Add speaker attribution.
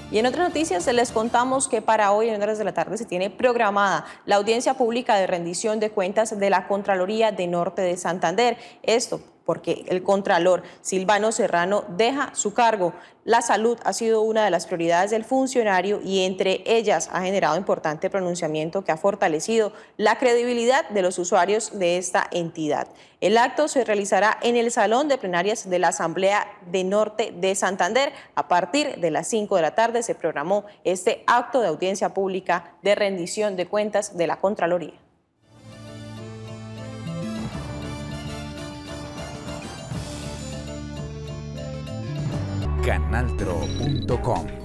Speaker 1: Y en otras noticias les contamos que para hoy en horas de la tarde se tiene programada la audiencia pública de rendición de cuentas de la Contraloría de Norte de Santander. Esto porque el Contralor Silvano Serrano deja su cargo. La salud ha sido una de las prioridades del funcionario y entre ellas ha generado importante pronunciamiento que ha fortalecido la credibilidad de los usuarios de esta entidad. El acto se realizará en el Salón de Plenarias de la Asamblea de Norte de Santander. A partir de las 5 de la tarde se programó este acto de audiencia pública de rendición de cuentas de la Contraloría.
Speaker 2: Canaltro.com